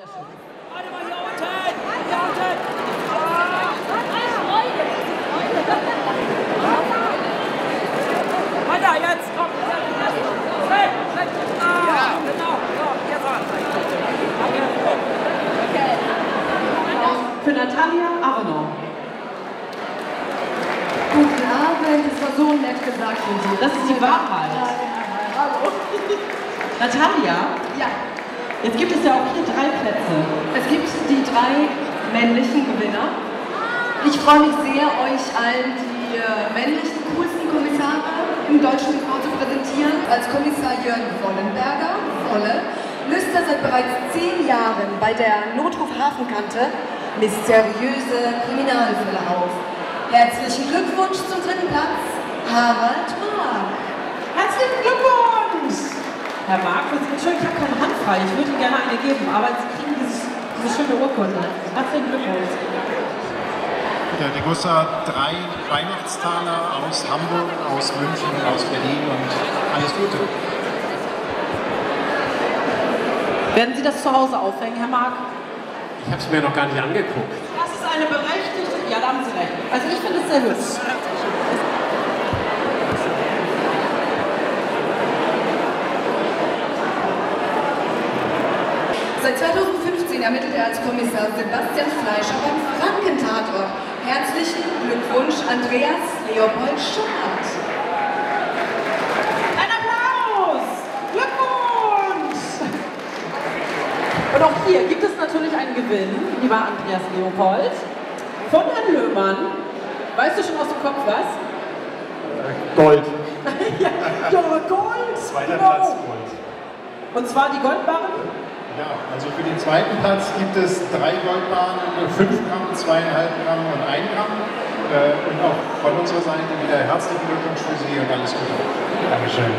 Sehr schön. Warte mal, hier unten! Hier unten! Weiter, jetzt! Komm! Hey! Ja, genau! So, jetzt an! Für Natalia Arno. Guten Abend, es war so nett gesagt von dir. Das ist die Wahrheit. Hallo. Natalia, Ja, jetzt gibt es ja auch hier 3 Plätze. es gibt die 3 männlichen Gewinner. Ich freue mich sehr, euch allen die männlichen, coolsten Kommissare im deutschen TV zu präsentieren. Als Kommissar Jörn Wollenberger, Wolle, löst er seit bereits 10 Jahren bei der Notruf Hafenkante mysteriöse Kriminalfälle auf. Herzlichen Glückwunsch zum 3. Platz, Harald Mark. Herzlichen Glückwunsch! Herr Mark, Entschuldigung, ich habe keine Hand frei. Ich würde Ihnen gerne eine geben, aber Sie kriegen diese schöne Urkunde. Herzlichen Glückwunsch. Der Degussa 3 Weihnachtstaler aus Hamburg, aus München, aus Berlin und alles Gute. Werden Sie das zu Hause aufhängen, Herr Mark? Ich habe es mir noch gar nicht angeguckt. Das ist eine berechtigte... Ja, da haben Sie recht. Also ich finde es sehr hübsch. Seit 2015 ermittelt er als Kommissar Sebastian Fleischer beim Frankentatort. Herzlichen Glückwunsch, Andreas Leopold Schummert. Ein Applaus! Glückwunsch! Und auch hier gibt es natürlich einen Gewinn, lieber Andreas Leopold, von Herrn Löhmann. Weißt du schon aus dem Kopf was? Gold. Ja, Gold! Zweiter Genau. Platz Gold. Und zwar die Goldbarren? Ja, also für den 2. Platz gibt es 3 Goldbarren, 5 Gramm, 2,5 Gramm und 1 Gramm. Und auch von unserer Seite wieder herzlichen Glückwunsch für Sie und alles Gute. Dankeschön.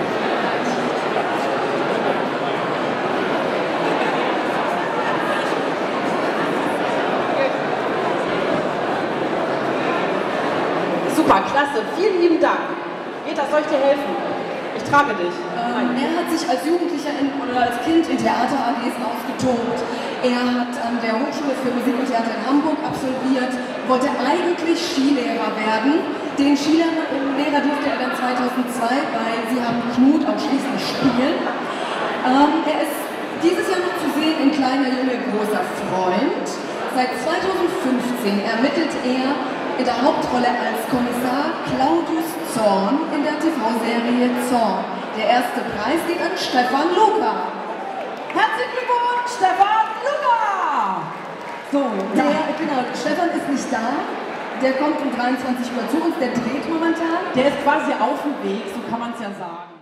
Super, klasse. Vielen lieben Dank. Rita, soll ich dir helfen? Ich trage dich. Er hat sich als Jugendlicher oder als Kind in Theater-AGs ausgetobt. Er hat an der Hochschule für Musik und Theater in Hamburg absolviert, wollte eigentlich Skilehrer werden. Den Skilehrer durfte er dann 2002 bei Sie haben Knut ausschließlich spielen. Er ist dieses Jahr noch zu sehen in Kleiner Junge, großer Freund. Seit 2015 ermittelt er in der Hauptrolle als Kommissar Claudius Zorn in der TV-Serie Zorn. Der erste Preis geht an Stefan Luca. Herzlichen Glückwunsch, Stefan Luca! So, Genau, Stefan ist nicht da. Der kommt um 23 Uhr zu uns, der dreht momentan. der ist quasi auf dem Weg, so kann man es ja sagen.